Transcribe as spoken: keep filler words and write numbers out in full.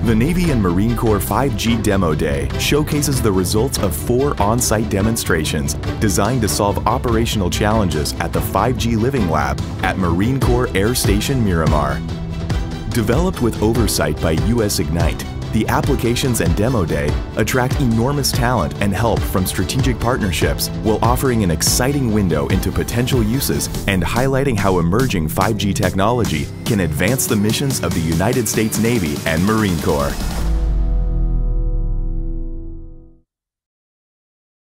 The Navy and Marine Corps five G Demo Day showcases the results of four on-site demonstrations designed to solve operational challenges at the five G Living Lab at Marine Corps Air Station Miramar. Developed with oversight by U S Ignite, the Applications and Demo Day attract enormous talent and help from strategic partnerships while offering an exciting window into potential uses and highlighting how emerging five G technology can advance the missions of the United States Navy and Marine Corps.